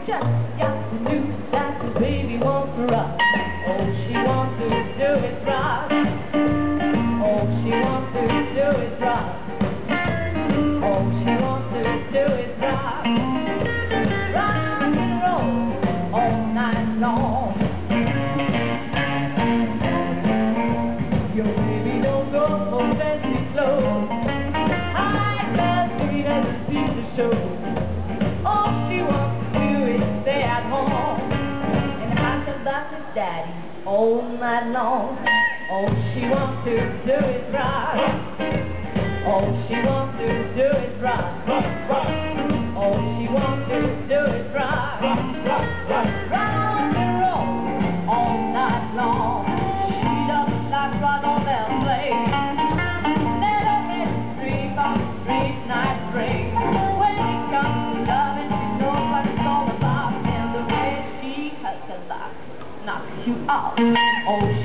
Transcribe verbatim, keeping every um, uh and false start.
just got the news that the baby wants to rock. Oh, she wants to do it right. Oh, she wants to do it right. Oh, she wants to do it right. Rock and roll all night long. Your baby don't go for fancy clothes. High class sweet as a pizza show. All she wants to do is stay at home and talk about her daddy all night long. Oh, she wants to do it right. Oh, she wants to do it right. Oh, she wants to do it right. Rock and roll all night long. She doesn't like rock or bell play. Let her red streak on the street night ring. When it comes to loving, she knows what it's all about. And the way she has to knock, knock you out. Oh,